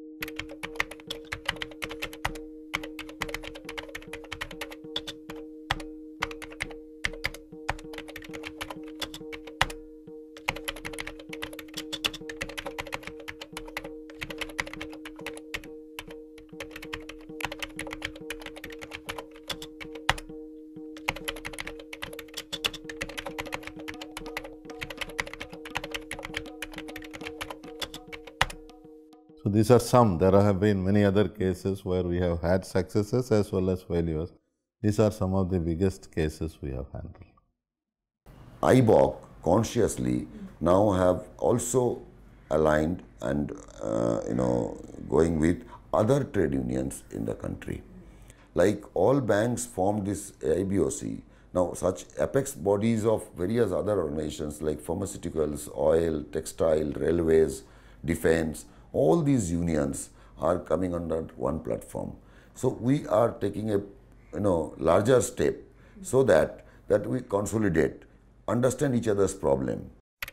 So these are some. There have been many other cases where we have had successes as well as failures. These are some of the biggest cases we have handled. I B O C consciously now have also aligned and uh, you know going with other trade unions in the country. Like all banks formed this A I B O C. Now such apex bodies of various other organizations like pharmaceuticals, oil, textile, railways, defense, all these unions are coming under one platform. So we are taking a you know larger step so that that we consolidate, understand each other's problem.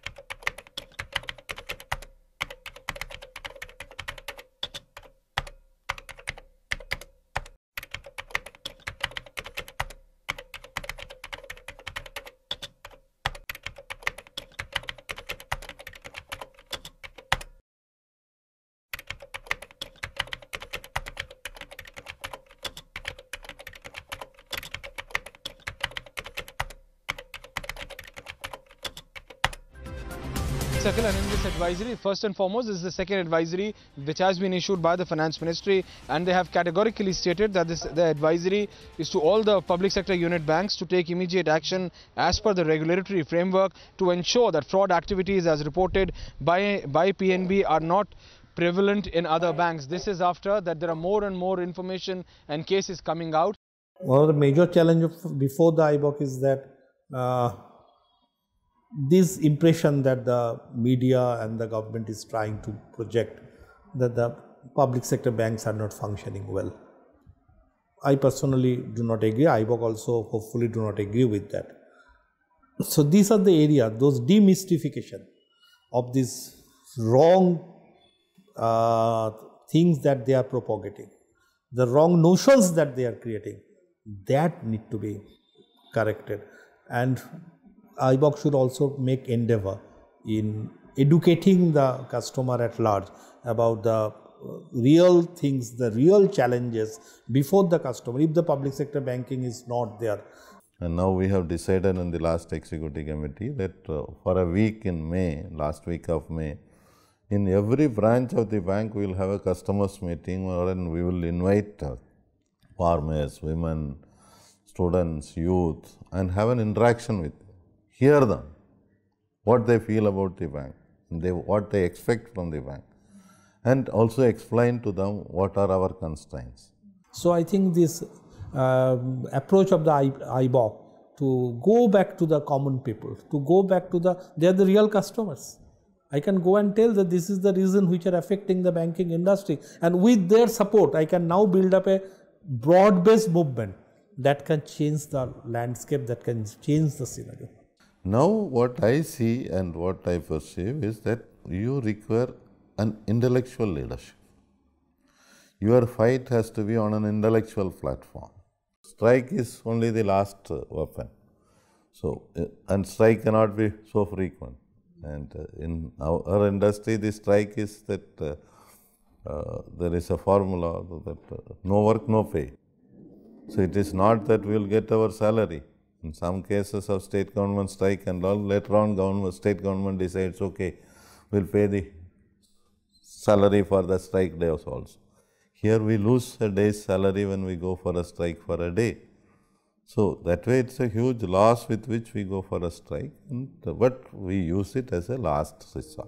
Sakil, and in this advisory, first and foremost, this is the second advisory which has been issued by the Finance Ministry, and they have categorically stated that this the advisory is to all the public sector unit banks to take immediate action as per the regulatory framework to ensure that fraud activities as reported by, by P N B are not prevalent in other banks. This is after that there are more and more information and cases coming out. One of the major challenges before the I B O C is that uh, this impression that the media and the government is trying to project that the public sector banks are not functioning well. I personally do not agree. I B O C also hopefully do not agree with that. So these are the areas, those demystification of these wrong uh, things that they are propagating, the wrong notions that they are creating. that need to be corrected. And I B O C should also make endeavor in educating the customer at large about the real things, the real challenges before the customer, if the public sector banking is not there. And now we have decided in the last executive committee that uh, for a week in May, last week of May, in every branch of the bank we will have a customers meeting, and we will invite uh, farmers, women, students, youth, and have an interaction with them. Hear them, what they feel about the bank, they, what they expect from the bank, and also explain to them what are our constraints. So I think this um, approach of the I B O C to go back to the common people, to go back to the, they are the real customers. I can go and tell that this is the reason which are affecting the banking industry, and with their support I can now build up a broad-based movement that can change the landscape, that can change the scenario. Now what I see and what I perceive is that you require an intellectual leadership. Your fight has to be on an intellectual platform. Strike is only the last uh, weapon. So, uh, and strike cannot be so frequent. And uh, in our, our industry, the strike is that uh, uh, there is a formula that uh, no work, no pay. So it is not that we will get our salary. In some cases of state government strike and all, later on government, state government decides, okay, we will pay the salary for the strike days also. Here we lose a day's salary when we go for a strike for a day. So that way it's a huge loss with which we go for a strike, and, but we use it as a last resort.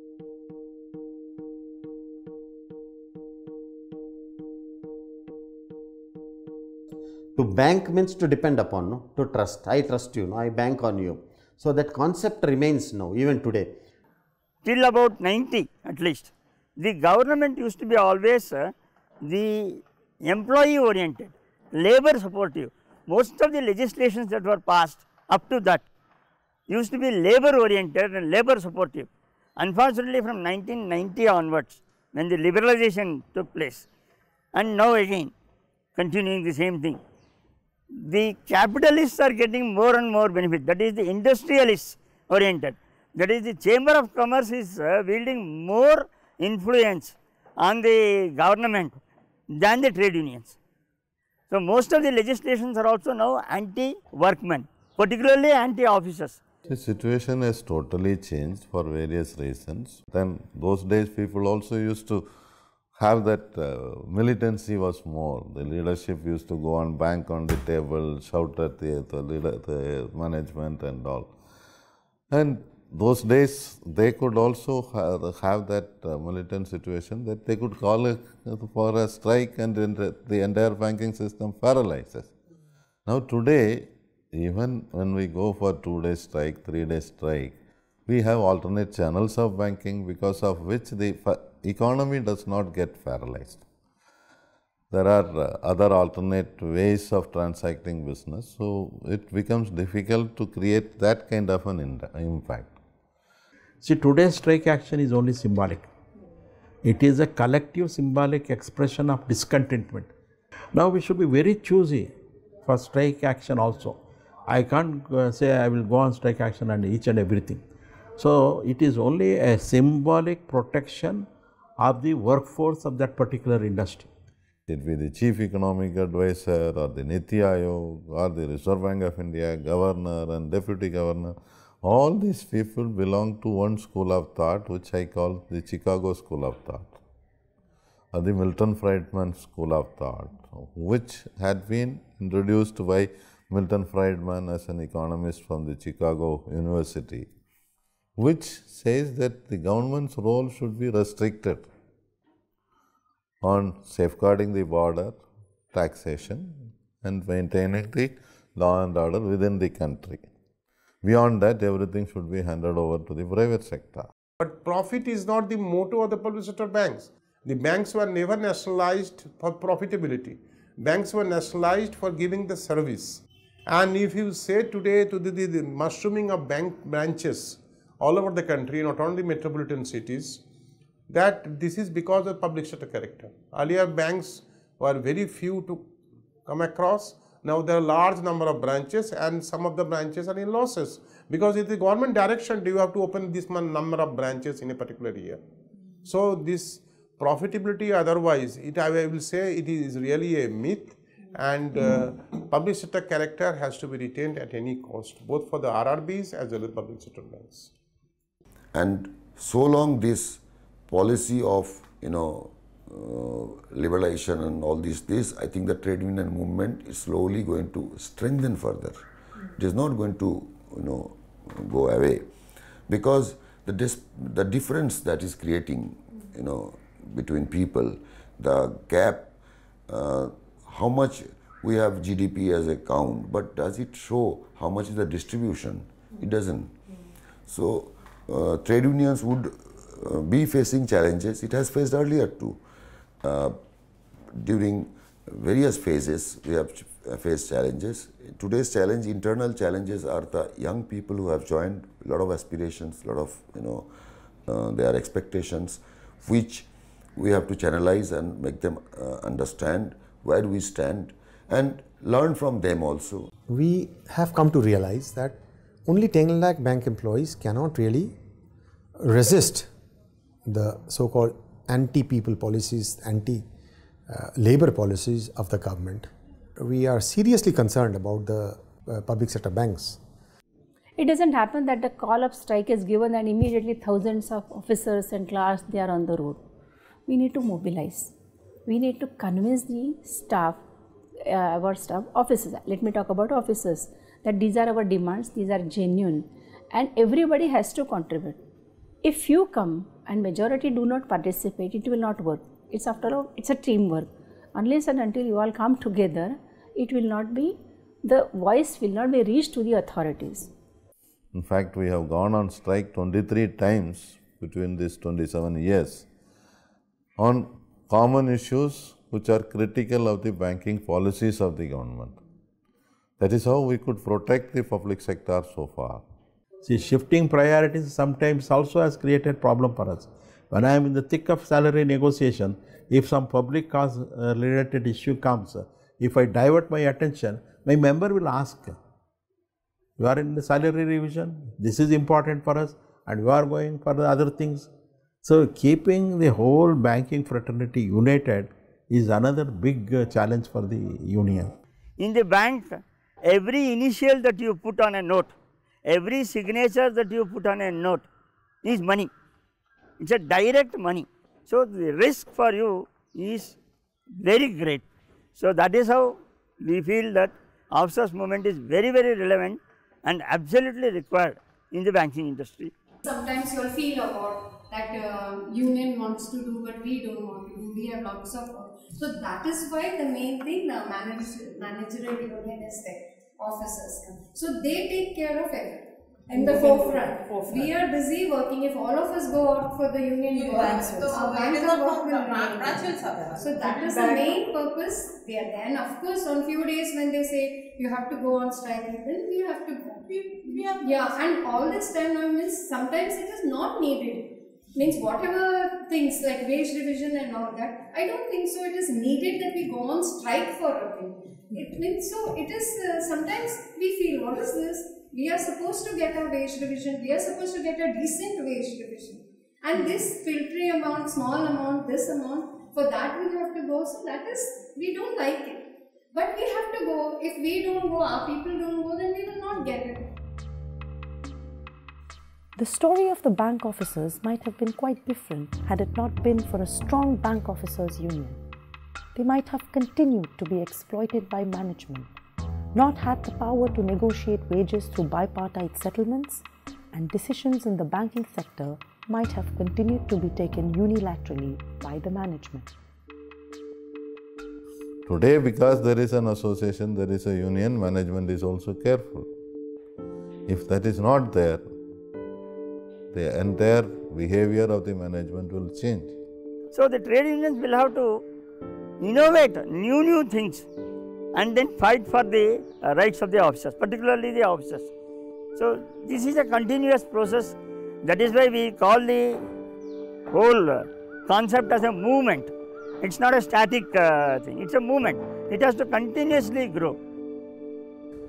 To bank means to depend upon, no? To trust. I trust you, no? I bank on you. So that concept remains now, even today. Till about ninety at least, the government used to be always uh, the employee oriented, labor supportive. Most of the legislations that were passed up to that used to be labor oriented and labor supportive. Unfortunately, from nineteen ninety onwards, when the liberalization took place, and now again continuing the same thing, the capitalists are getting more and more benefit, that is the industrialists oriented. That is, the Chamber of Commerce is uh, wielding more influence on the government than the trade unions. So, most of the legislations are also now anti-workmen, particularly anti-officers. The situation has totally changed for various reasons. Then those days people also used to have that uh, militancy was more. The leadership used to go on, bank on the table, shout at the, the, leader, the management and all. And those days they could also have, have that uh, militant situation that they could call it for a strike, and the entire banking system paralyzes. Now today, even when we go for two day strike, three day strike, we have alternate channels of banking because of which the economy does not get paralyzed. There are uh, other alternate ways of transacting business, so it becomes difficult to create that kind of an impact. See, today's strike action is only symbolic. It is a collective symbolic expression of discontentment. Now we should be very choosy for strike action also. I can't uh, say I will go on strike action and each and everything. So it is only a symbolic protection of the workforce of that particular industry. It be the chief economic advisor or the Niti Aayog or the Reserve Bank of India, governor and deputy governor, all these people belong to one school of thought which I call the Chicago School of Thought, or the Milton Friedman School of Thought, which had been introduced by Milton Friedman as an economist from the Chicago University, which says that the government's role should be restricted on safeguarding the border, taxation and maintaining the law and order within the country. Beyond that, everything should be handed over to the private sector. But profit is not the motto of the public sector banks. The banks were never nationalized for profitability. Banks were nationalized for giving the service. And if you say today to the, the, the mushrooming of bank branches all over the country, not only metropolitan cities, that this is because of public sector character. Earlier banks were very few to come across. Now there are large number of branches and some of the branches are in losses because it's the government direction, do you have to open this number of branches in a particular year. So this profitability otherwise, it I will say it is really a myth, and uh, public sector character has to be retained at any cost, both for the R R Bs as well as public sector banks. And so long this policy of, you know, uh, liberalization and all this, this, I think the trade union movement is slowly going to strengthen further. It is not going to, you know, go away, because the, dis the difference that is creating, you know, between people, the gap, uh, how much we have G D P as a count, but does it show how much is the distribution? It doesn't. So uh, trade unions would uh, be facing challenges. It has faced earlier too. Uh, during various phases, we have faced challenges. Today's challenge, internal challenges, are the young people who have joined, a lot of aspirations, a lot of, you know, uh, their expectations, which we have to channelize and make them uh, understand where do we stand and learn from them also. We have come to realize that only ten lakh bank employees cannot really resist the so-called anti-people policies, anti-labor policies of the government. We are seriously concerned about the uh, public sector banks. It doesn't happen that the call of strike is given and immediately thousands of officers and clerks, they are on the road. We need to mobilize. We need to convince the staff, uh, our staff, officers, let me talk about officers, that these are our demands, these are genuine, and everybody has to contribute. If you come and majority do not participate, it will not work. It's after all, it's a teamwork. Unless and until you all come together, it will not be, the voice will not be reached to the authorities. In fact, we have gone on strike twenty-three times between these twenty-seven years on common issues which are critical of the banking policies of the government. That is how we could protect the public sector so far. See, shifting priorities sometimes also has created problem for us. When I am in the thick of salary negotiation, if some public cause uh, related issue comes, if I divert my attention, my member will ask, you are in the salary revision, this is important for us, and you are going for the other things. So keeping the whole banking fraternity united is another big uh, challenge for the union. In the bank, every initial that you put on a note, every signature that you put on a note is money. It's a direct money. So the risk for you is very great. So that is how we feel that officers' movement is very, very relevant and absolutely required in the banking industry. Sometimes you will feel about that uh, union wants to do but we don't want to do, we have lots of work. So that is why the main thing, the manager, managerial union is there, officers come. So they take care of everything. In the forefront. forefront. We are busy working. If all of us go out for the union work, so our banker work will remain. So that is the main purpose. They are then, of course, on few days when they say you have to go on strike, then we have to go. We, we have yeah, and all this time now means sometimes it is not needed. Means whatever things like wage revision and all that, I don't think so. It is needed that we go on strike for a thing. It means so. It is uh, sometimes we feel, what is this? We are supposed to get a wage revision, we are supposed to get a decent wage revision. And this filtering amount, small amount, this amount, for that we have to go. So that is, we don't like it. But we have to go. If we don't go, our people don't go, then we will not get it. The story of the bank officers might have been quite different had it not been for a strong bank officers union. They might have continued to be exploited by management, not had the power to negotiate wages through bipartite settlements, and decisions in the banking sector might have continued to be taken unilaterally by the management. Today, because there is an association, there is a union, management is also careful. If that is not there, the entire behavior of the management will change. So the trade unions will have to innovate new, new things and then fight for the uh, rights of the officers, particularly the officers. So this is a continuous process. That is why we call the whole uh, concept as a movement. It's not a static uh, thing, it's a movement. It has to continuously grow.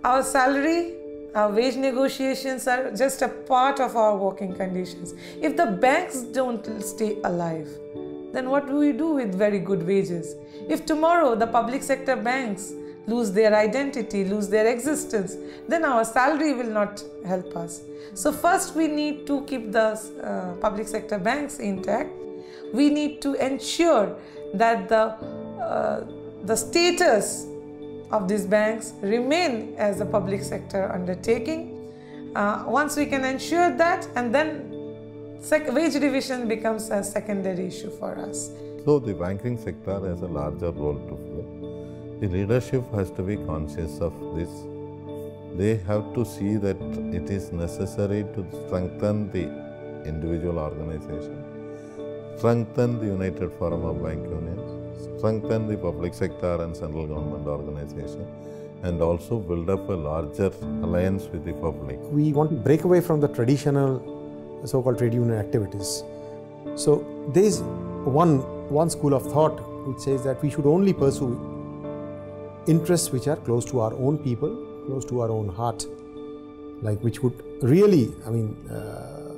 our salary, our wage negotiations are just a part of our working conditions. If the banks don't stay alive, then what do we do with very good wages? If tomorrow the public sector banks lose their identity, lose their existence, then our salary will not help us. So first we need to keep the uh, public sector banks intact. We need to ensure that the, uh, the status of these banks remain as a public sector undertaking. Uh, once we can ensure that, and then sec wage revision becomes a secondary issue for us. So the banking sector has a larger role to play. The leadership has to be conscious of this. They have to see that it is necessary to strengthen the individual organization, strengthen the United Forum of Bank Unions, strengthen the public sector and central government organization, and also build up a larger alliance with the public. We want to break away from the traditional so-called trade union activities. So there is one, one school of thought which says that we should only pursue interests which are close to our own people, close to our own heart, like which would really, I mean, uh,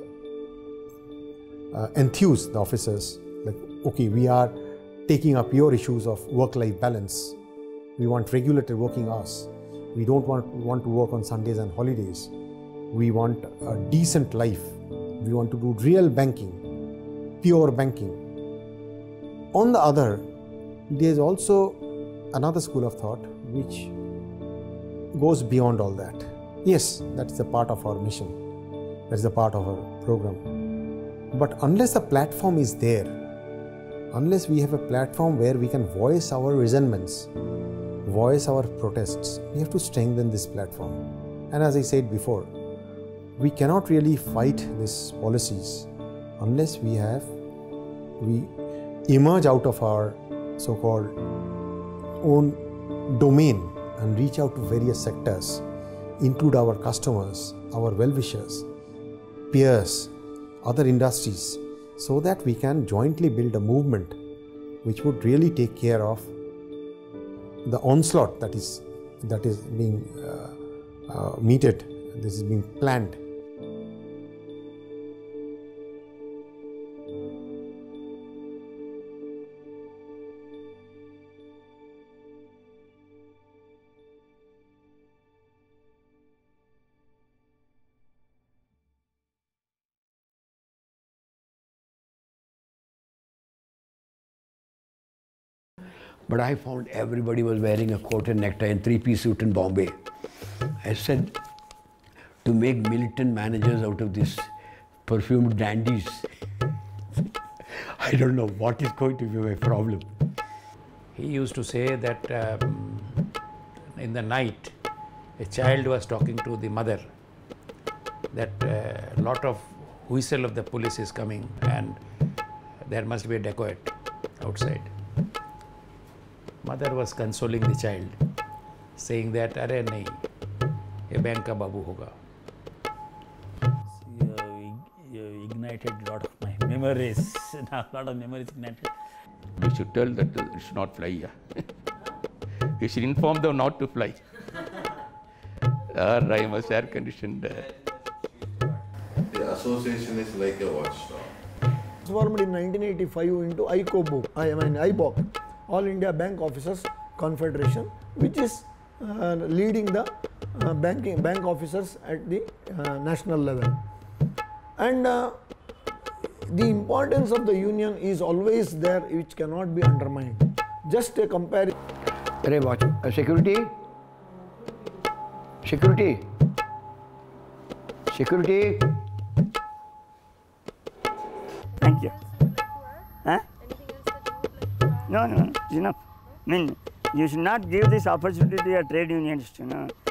uh, enthuse the officers, like, okay, we are taking up your issues of work-life balance. We want regulated working hours. We don't want, want to work on Sundays and holidays. We want a decent life. We want to do real banking, pure banking. On the other, there is also another school of thought which goes beyond all that. Yes, that's a part of our mission. That's a part of our program. But unless the platform is there, unless we have a platform where we can voice our resentments, voice our protests, we have to strengthen this platform. And as I said before, we cannot really fight these policies unless we have, we emerge out of our so-called own domain and reach out to various sectors, include our customers, our well-wishers, peers, other industries, so that we can jointly build a movement which would really take care of the onslaught that is, that is being uh, uh, meted, this is being planned. But I found everybody was wearing a coat and necktie and three-piece suit in Bombay. I said, to make militant managers out of these perfumed dandies, I don't know what is going to be my problem. He used to say that um, in the night, a child was talking to the mother that a uh, lot of whistle of the police is coming and there must be a dacoit outside. Mother was consoling the child, saying that, "Arey nahi, ye bank ka babu hoga." You, you ignited a lot of my memories. A lot of memories ignited. We should tell that it should not fly. Yeah. We should inform them not to fly. Or I must air conditioned. Uh, The association is like a watchdog. Transformed in nineteen eighty-five into A I B O C, I mean A I B O C, All India Bank Officers Confederation, which is uh, leading the uh, banking bank officers at the uh, national level. And uh, the importance of the union is always there, which cannot be undermined. Just a comparison. Arey watch, uh, security, security, security. Thank you. Huh? No, no, it's enough. I mean, you should not give this opportunity to a trade unionists, you know.